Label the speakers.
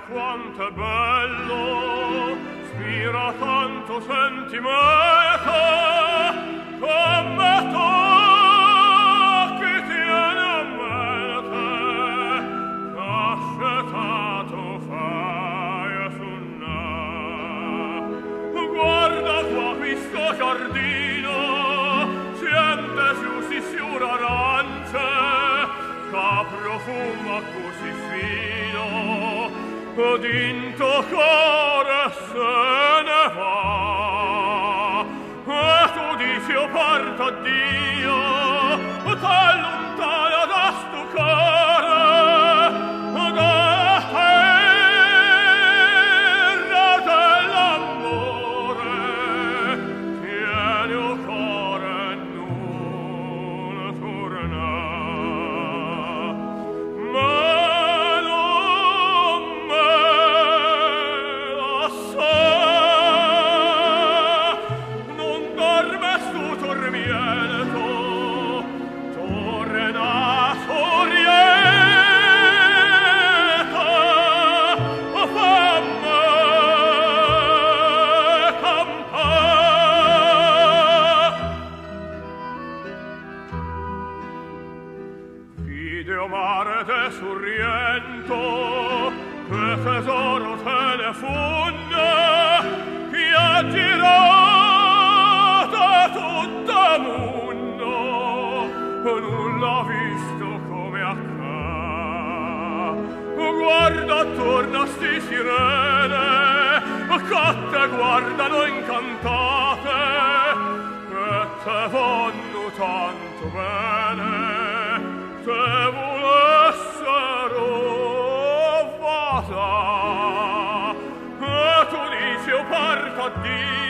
Speaker 1: quanto è bello, spira tanto sentimento, come tocchi tiene a mente, cascetato fai a suonare. Guarda qua questo giardino, siente giù si sciura arance, che profuma così fino, d'into cuore se ne va. E tu dici io parto a Dio, te lontana da sto cuore, da terra dell'amore, tieni il cuore e non torna. Ma non me la sa, non dorme sto tormento, torna sorieta, fammi campare. Fideo mare de Sorrento, che tesoro te ne funde, che ha girato tutto mondo, nulla visto come accà. Guarda attorno a sti sirene, che te guardano incantate, che te vanno tanto bene, te volessero vasa. E tu dici io parto a Dio,